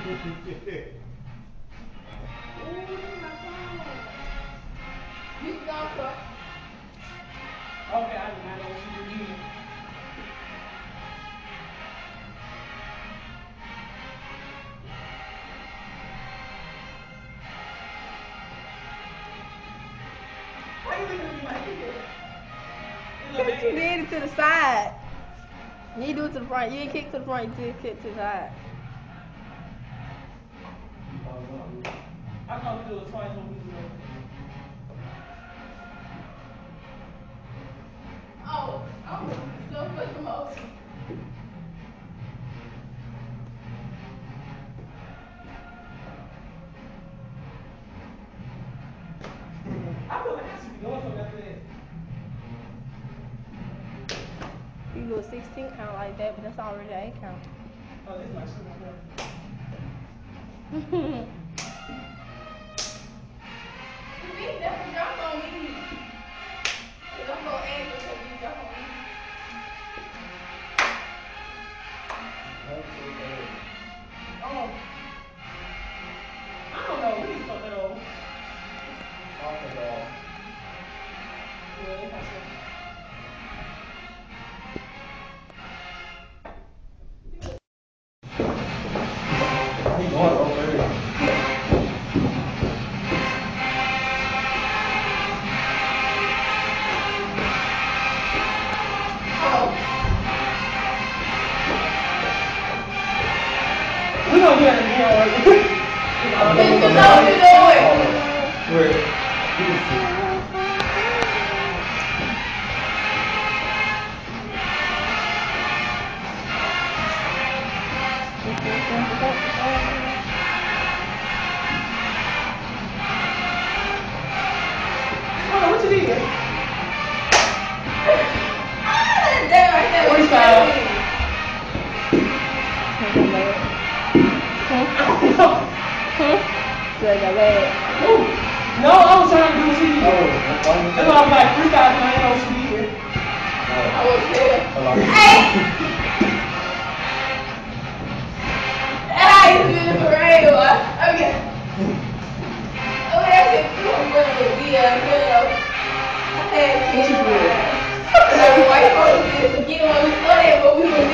You can go for. Okay, I did not know what you did. Why you looking at me like this? Because you did it to the side. You didn't do it to the front. You didn't kick to the front. You did kick to the side. I thought we did it twice when we did it. Oh, I'm so for the motion. I feel like I should be doing something after that. You do a 16 count like that, but that's already an 8 count. Oh, this is my shit right there. You need that to jump on me. Because I'm going to ask you so you jump on me. Oh. I don't know. We need to fuck that over. Yeah, it's not sure. He's going over there. We gonna do that again. Finish the show, you do it. Where? You can see. Hold on, what you did? That right there. Freestyle. No, I was trying to do what she did. That's why I was like freestyle, I didn't know what she did. I was there. Hey! I used to do the parade. Okay. Oh, that's it. Yeah, girl. I had to get you. Like, white folks did. Again, when we started, but we were